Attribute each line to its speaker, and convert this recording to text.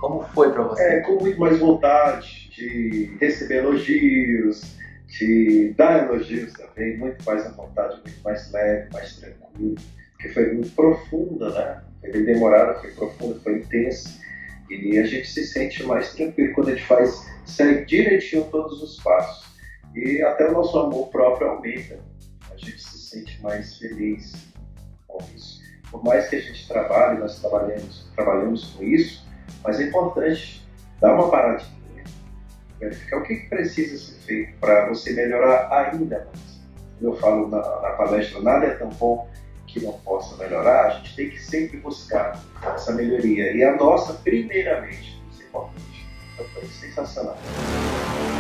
Speaker 1: Como foi para você?
Speaker 2: Com muito mais vontade de receber elogios, de dar elogios também, muito mais à vontade, muito mais leve, mais tranquilo, porque foi muito profunda, né? Foi bem demorada, foi profunda, foi intensa, e a gente se sente mais tranquilo quando a gente segue direitinho todos os passos, e até o nosso amor próprio aumenta, a gente se sente mais feliz com isso. Por mais que a gente trabalhe, nós trabalhamos com isso, mas é importante dar uma paradinha, verificar o que precisa ser feito para você melhorar ainda mais. Como eu falo na palestra, nada é tão bom que não possa melhorar, a gente tem que sempre buscar essa melhoria. E a nossa, primeiramente, isso é importante. Então foi sensacional.